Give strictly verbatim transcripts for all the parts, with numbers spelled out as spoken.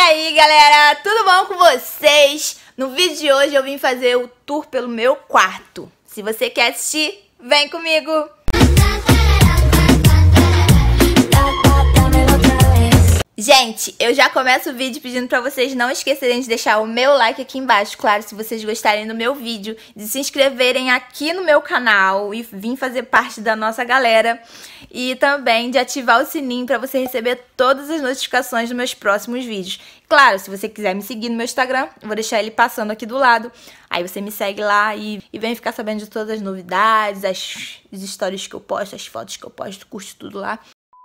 aí, galera, tudo bom com vocês? No vídeo de hoje eu vim fazer o tour pelo meu quarto. Se você quer assistir, vem comigo! Gente, eu já começo o vídeo pedindo pra vocês não esquecerem de deixar o meu like aqui embaixo, claro, se vocês gostarem do meu vídeo, de se inscreverem aqui no meu canal e vir fazer parte da nossa galera, e também de ativar o sininho pra você receber todas as notificações dos meus próximos vídeos. Claro, se você quiser me seguir no meu Instagram, eu vou deixar ele passando aqui do lado, aí você me segue lá e, e vem ficar sabendo de todas as novidades, as, as histórias que eu posto, as fotos que eu posto, curte tudo lá.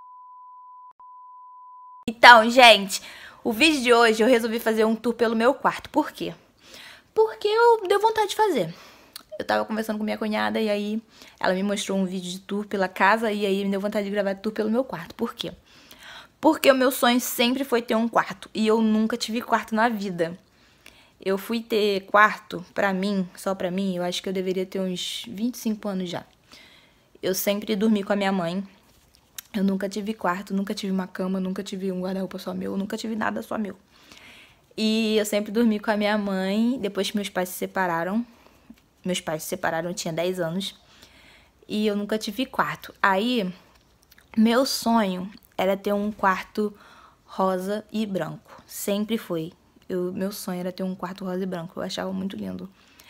Então, gente, o vídeo de hoje eu resolvi fazer um tour pelo meu quarto. Por quê? Porque eu deu vontade de fazer. Eu tava conversando com minha cunhada e aí ela me mostrou um vídeo de tour pela casa e aí me deu vontade de gravar tour pelo meu quarto. Por quê? Porque o meu sonho sempre foi ter um quarto e eu nunca tive quarto na vida. Eu fui ter quarto pra mim, só pra mim, eu acho que eu deveria ter uns vinte e cinco anos já. Eu sempre dormi com a minha mãe. Eu nunca tive quarto, nunca tive uma cama, nunca tive um guarda-roupa só meu, nunca tive nada só meu. E eu sempre dormi com a minha mãe, depois que meus pais se separaram. Meus pais se separaram, eu tinha dez anos. E eu nunca tive quarto. Aí, meu sonho era ter um quarto rosa e branco. Sempre foi. Eu, meu sonho era ter um quarto rosa e branco, eu achava muito lindo.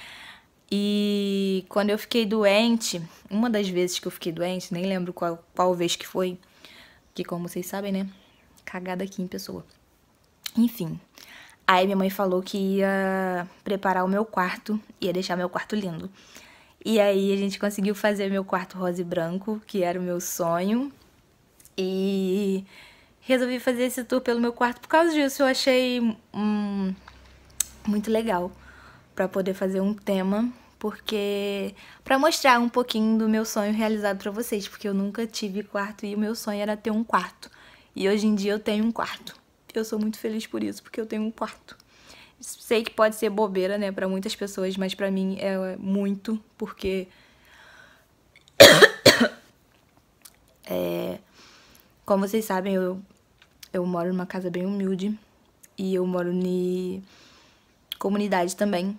E quando eu fiquei doente, uma das vezes que eu fiquei doente, nem lembro qual, qual vez que foi, que como vocês sabem, né, cagada aqui em pessoa. Enfim, aí minha mãe falou que ia preparar o meu quarto, ia deixar meu quarto lindo. E aí a gente conseguiu fazer meu quarto rosa e branco, que era o meu sonho. E resolvi fazer esse tour pelo meu quarto por causa disso, eu achei hum, muito legal pra poder fazer um tema, porque pra mostrar um pouquinho do meu sonho realizado pra vocês, porque eu nunca tive quarto e o meu sonho era ter um quarto. E hoje em dia eu tenho um quarto. Eu sou muito feliz por isso, porque eu tenho um quarto. Sei que pode ser bobeira, né, pra muitas pessoas, mas pra mim é muito, porque é, como vocês sabem, eu, eu moro numa casa bem humilde e eu moro em comunidade também.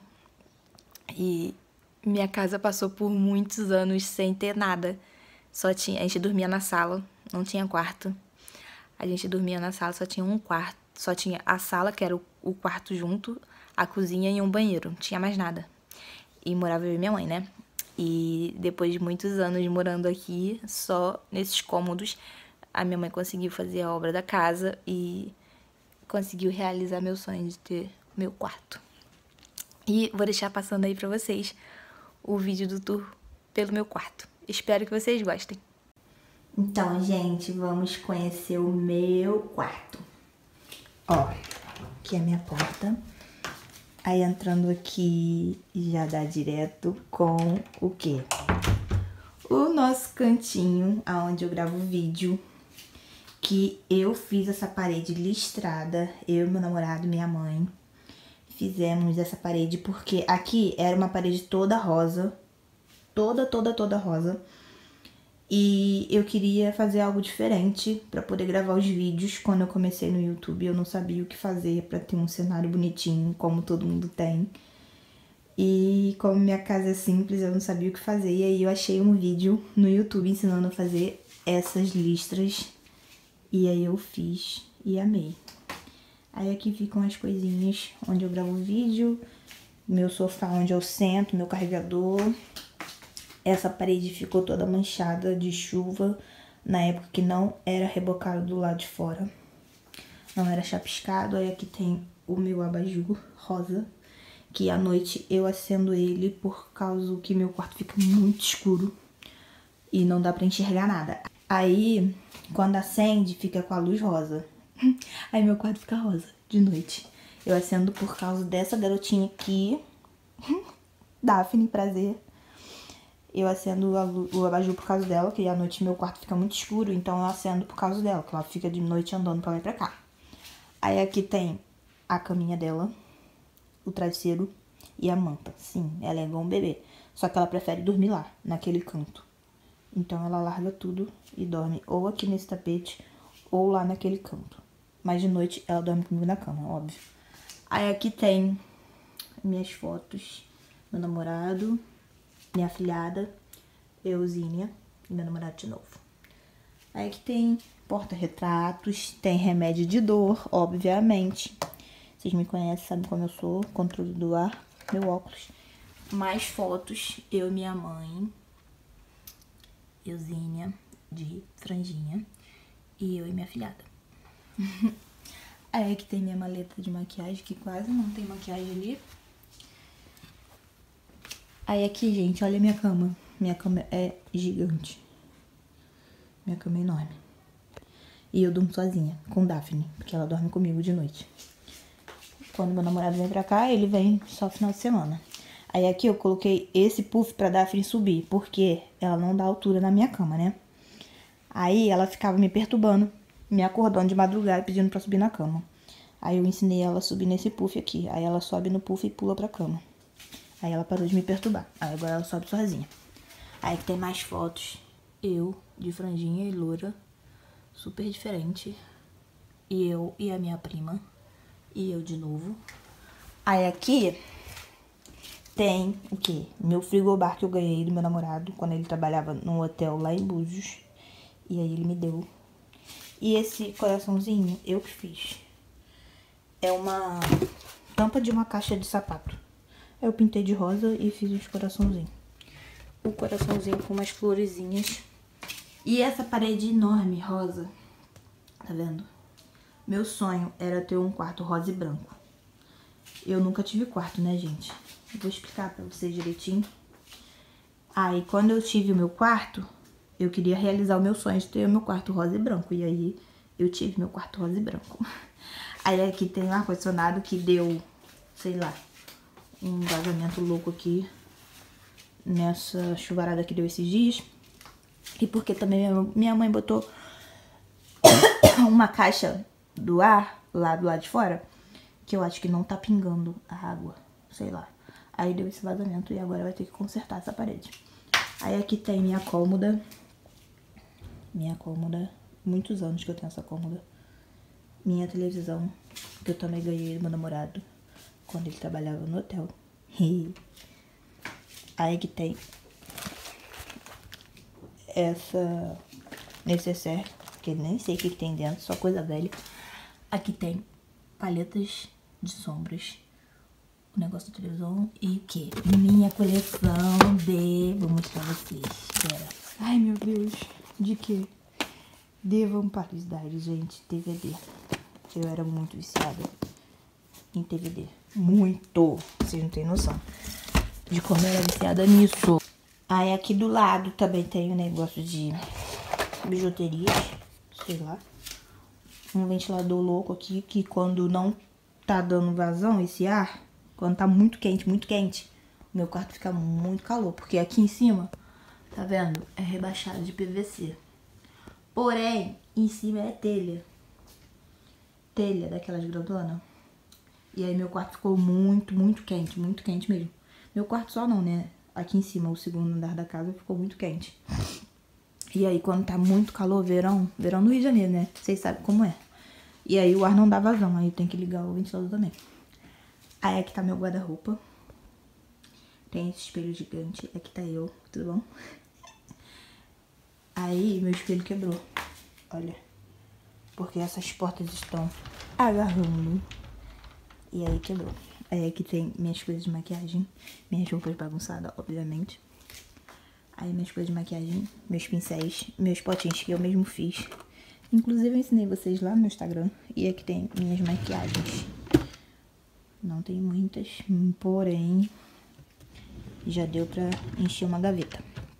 E minha casa passou por muitos anos sem ter nada. Só tinha, a gente dormia na sala, não tinha quarto. A gente dormia na sala, só tinha um quarto, só tinha a sala, que era o, o quarto junto, a cozinha e um banheiro, não tinha mais nada. E morava eu e minha mãe, né? E depois de muitos anos morando aqui, só nesses cômodos, a minha mãe conseguiu fazer a obra da casa e conseguiu realizar meu sonho de ter meu quarto. E vou deixar passando aí pra vocês o vídeo do tour pelo meu quarto. Espero que vocês gostem. Então, gente, vamos conhecer o meu quarto. Ó, aqui é a minha porta. Aí entrando aqui já dá direto com o quê? O nosso cantinho, aonde eu gravo vídeo. Que eu fiz essa parede listrada, eu, meu namorado, minha mãe. Fizemos essa parede porque aqui era uma parede toda rosa. Toda, toda, toda rosa. E eu queria fazer algo diferente pra poder gravar os vídeos. Quando eu comecei no YouTube, eu não sabia o que fazer pra ter um cenário bonitinho, como todo mundo tem. E como minha casa é simples, eu não sabia o que fazer. E aí eu achei um vídeo no YouTube ensinando a fazer essas listras. E aí eu fiz e amei. Aí aqui ficam as coisinhas onde eu gravo o vídeo, meu sofá onde eu sento, meu carregador. Essa parede ficou toda manchada de chuva, na época que não era rebocado do lado de fora. Não era chapiscado. Aí aqui tem o meu abajur rosa, que à noite eu acendo ele por causa que meu quarto fica muito escuro e não dá pra enxergar nada. Aí, quando acende, fica com a luz rosa. Aí meu quarto fica rosa de noite. Eu acendo por causa dessa garotinha aqui, Daphne, prazer. Eu acendo o abajur por causa dela, que à noite meu quarto fica muito escuro, então eu acendo por causa dela, que ela fica de noite andando pra lá e pra cá. Aí aqui tem a caminha dela, o travesseiro e a manta. Sim, ela é igual um bebê, só que ela prefere dormir lá, naquele canto. Então ela larga tudo e dorme ou aqui nesse tapete ou lá naquele canto. Mas de noite ela dorme comigo na cama, óbvio. Aí aqui tem minhas fotos. Meu namorado, minha afilhada, Eusínia e meu namorado de novo. Aí aqui tem porta-retratos, tem remédio de dor, obviamente. Vocês me conhecem, sabem como eu sou, controle do ar, meu óculos. Mais fotos, eu e minha mãe, Eusínia, de franjinha, e eu e minha filhada. Aí aqui tem minha maleta de maquiagem, que quase não tem maquiagem ali. Aí aqui, gente, olha a minha cama. Minha cama é gigante. Minha cama é enorme. E eu durmo sozinha, com Daphne, porque ela dorme comigo de noite. Quando meu namorado vem pra cá, ele vem só final de semana. Aí aqui eu coloquei esse puff pra Daphne subir, porque ela não dá altura na minha cama, né? Aí ela ficava me perturbando, me acordando de madrugada, pedindo pra subir na cama. Aí eu ensinei ela a subir nesse puff aqui. Aí ela sobe no puff e pula pra cama. Aí ela parou de me perturbar. Aí agora ela sobe sozinha. Aí tem mais fotos. Eu, de franjinha e loura. Super diferente. E eu e a minha prima. E eu de novo. Aí aqui tem o quê? Meu frigobar que eu ganhei do meu namorado quando ele trabalhava num hotel lá em Búzios. E aí ele me deu. E esse coraçãozinho eu que fiz. É uma tampa de uma caixa de sapato. Eu pintei de rosa e fiz os coraçãozinhos. O coraçãozinho com umas florezinhas. E essa parede enorme, rosa. Tá vendo? Meu sonho era ter um quarto rosa e branco. Eu nunca tive quarto, né, gente? Eu vou explicar pra vocês direitinho. Aí, quando eu tive o meu quarto, eu queria realizar o meu sonho de ter o meu quarto rosa e branco. E aí, eu tive meu quarto rosa e branco. Aí, aqui tem um ar-condicionado que deu, sei lá, um vazamento louco aqui nessa chuvarada que deu esses dias. E porque também minha mãe botou uma caixa do ar lá do lado de fora, que eu acho que não tá pingando a água, sei lá. Aí deu esse vazamento e agora vai ter que consertar essa parede. Aí aqui tem minha cômoda. Minha cômoda. Muitos anos que eu tenho essa cômoda. Minha televisão, que eu também ganhei do meu namorado quando ele trabalhava no hotel. Aí que tem essa necessaire, que nem sei o que, que tem dentro, só coisa velha. Aqui tem paletas de sombras, o negócio da televisão e o que? Minha coleção de... Vou mostrar pra vocês, espera. Ai, meu Deus, de que? De Vampires Diaries, gente, D V D. Eu era muito viciada em D V D. Muito! Vocês não têm noção de como eu era viciada nisso. Aí aqui do lado também tem um negócio de bijuterias, sei lá. Um ventilador louco aqui, que quando não tá dando vazão, esse ar, quando tá muito quente, muito quente, meu quarto fica muito calor. Porque aqui em cima, tá vendo? É rebaixado de P V C. Porém, em cima é telha. Telha daquelas grandonas. E aí meu quarto ficou muito, muito quente, muito quente mesmo. Meu quarto só não, né? Aqui em cima, o segundo andar da casa, ficou muito quente. E aí quando tá muito calor, verão, verão no Rio de Janeiro, né? Vocês sabem como é. E aí o ar não dá vazão, aí tem que ligar o ventilador também. Aí aqui tá meu guarda-roupa. Tem esse espelho gigante, aqui tá eu, tudo bom? Aí meu espelho quebrou, olha. Porque essas portas estão agarrando. E aí quebrou. Aí aqui tem minhas coisas de maquiagem, minhas roupas bagunçadas, obviamente. Aí minhas coisas de maquiagem, meus pincéis, meus potinhos que eu mesmo fiz. Inclusive eu ensinei vocês lá no meu Instagram. E aqui tem minhas maquiagens. Não tem muitas, porém já deu pra encher uma gaveta.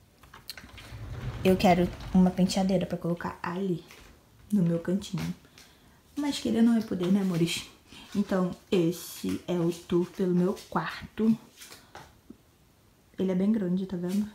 Eu quero uma penteadeira pra colocar ali, no meu cantinho. Mas querer não é poder, né, amores? Então, esse é o tour pelo meu quarto. Ele é bem grande, tá vendo?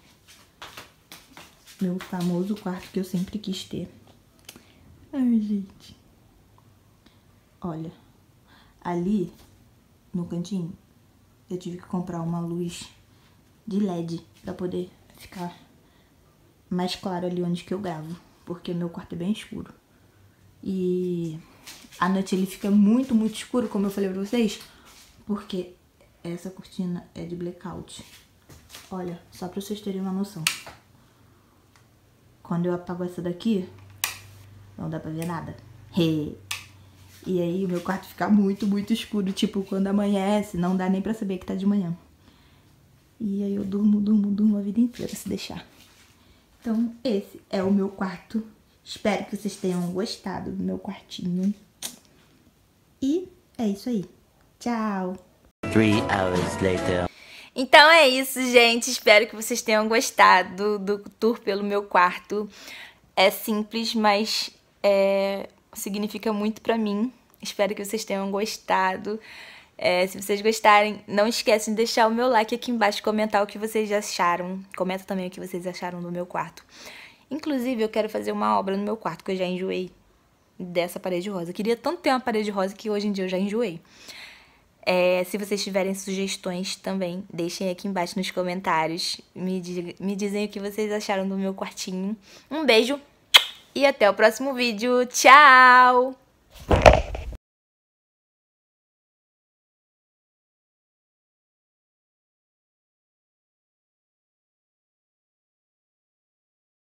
Meu famoso quarto que eu sempre quis ter. Ai, gente. Olha, ali no cantinho eu tive que comprar uma luz de L E D pra poder ficar mais claro ali onde que eu gravo. Porque meu quarto é bem escuro. E à noite ele fica muito, muito escuro, como eu falei pra vocês, porque essa cortina é de blackout. Olha, só pra vocês terem uma noção. Quando eu apago essa daqui, não dá pra ver nada. E aí o meu quarto fica muito, muito escuro, tipo, quando amanhece, não dá nem pra saber que tá de manhã. E aí eu durmo, durmo, durmo a vida inteira, se deixar. Então, esse é o meu quarto. Espero que vocês tenham gostado do meu quartinho. E é isso aí. Tchau! Three hours later. Então é isso, gente. Espero que vocês tenham gostado do tour pelo meu quarto. É simples, mas é, significa muito pra mim. Espero que vocês tenham gostado. É, se vocês gostarem, não esquecem de deixar o meu like aqui embaixo e comentar o que vocês acharam. Comenta também o que vocês acharam do meu quarto. Inclusive, eu quero fazer uma obra no meu quarto, que eu já enjoei dessa parede rosa. Eu queria tanto ter uma parede rosa que hoje em dia eu já enjoei. É, se vocês tiverem sugestões também, deixem aqui embaixo nos comentários. Me, diga, me dizem o que vocês acharam do meu quartinho. Um beijo e até o próximo vídeo. Tchau!